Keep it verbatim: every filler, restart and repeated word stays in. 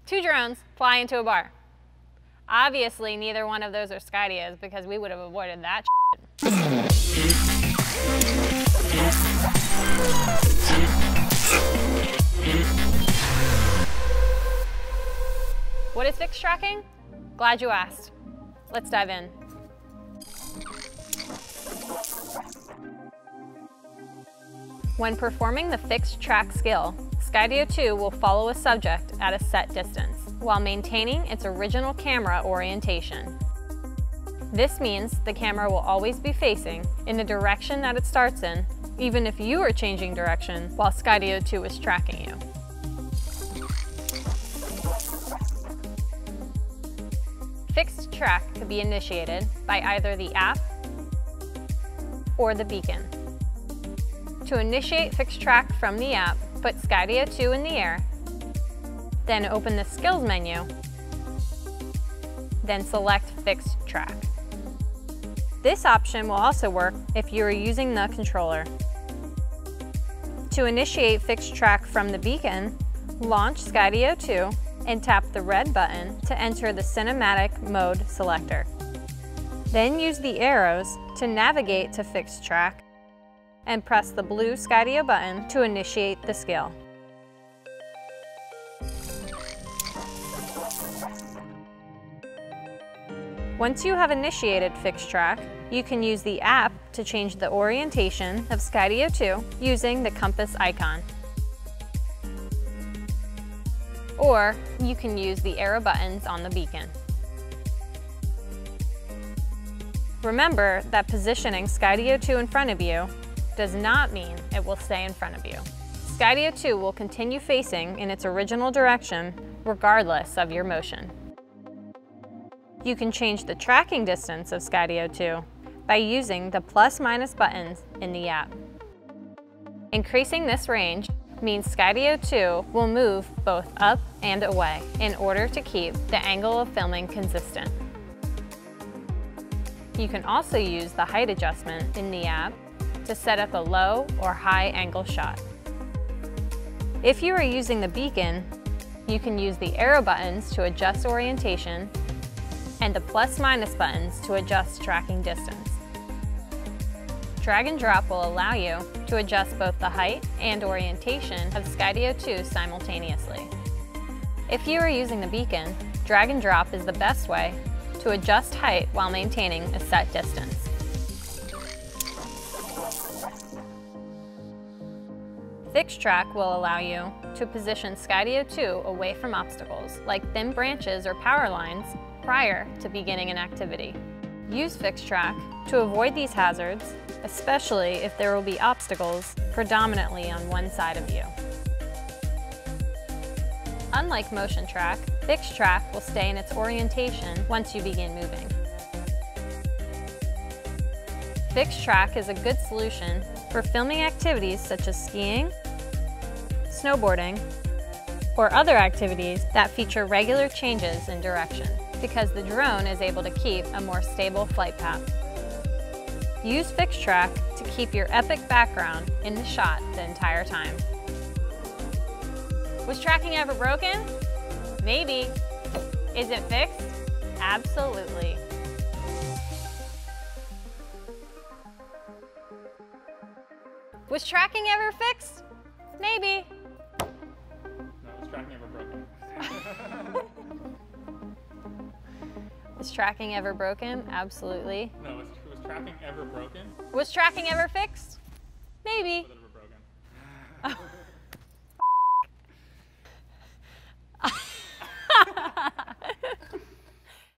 Two drones fly into a bar. Obviously, neither one of those are Skydios because we would have avoided that shit. What is fixed tracking? Glad you asked. Let's dive in. When performing the fixed track skill, Skydio two will follow a subject at a set distance, while maintaining its original camera orientation. This means the camera will always be facing in the direction that it starts in, even if you are changing direction while Skydio two is tracking you. Fixed track could be initiated by either the app or the beacon. To initiate fixed track from the app, put Skydio two in the air, then open the Skills menu, then select Fixed Track. This option will also work if you are using the controller. To initiate Fixed Track from the beacon, launch Skydio two and tap the red button to enter the Cinematic Mode selector. Then use the arrows to navigate to Fixed Track and press the blue Skydio button to initiate the skill. Once you have initiated Fixed Track, you can use the app to change the orientation of Skydio two using the compass icon. Or you can use the arrow buttons on the beacon. Remember that positioning Skydio two in front of you does not mean it will stay in front of you. Skydio two will continue facing in its original direction regardless of your motion. You can change the tracking distance of Skydio two by using the plus-minus buttons in the app. Increasing this range means Skydio two will move both up and away in order to keep the angle of filming consistent. You can also use the height adjustment in the app to set up a low or high angle shot. If you are using the beacon, you can use the arrow buttons to adjust orientation and the plus-minus buttons to adjust tracking distance. Drag and drop will allow you to adjust both the height and orientation of Skydio two simultaneously. If you are using the beacon, drag and drop is the best way to adjust height while maintaining a set distance. Fixed track will allow you to position Skydio two away from obstacles like thin branches or power lines prior to beginning an activity. Use fixed track to avoid these hazards, especially if there will be obstacles predominantly on one side of you. Unlike motion track, fixed track will stay in its orientation once you begin moving. Fixed track is a good solution for filming activities such as skiing, snowboarding, or other activities that feature regular changes in direction, because the drone is able to keep a more stable flight path. Use fixed track to keep your epic background in the shot the entire time. Was tracking ever broken? Maybe. Is it fixed? Absolutely. Was tracking ever fixed? Maybe. No, was tracking ever broken? Was tracking ever broken? Absolutely. No, was, was tracking ever broken? Was tracking ever fixed? Maybe. Was it ever broken?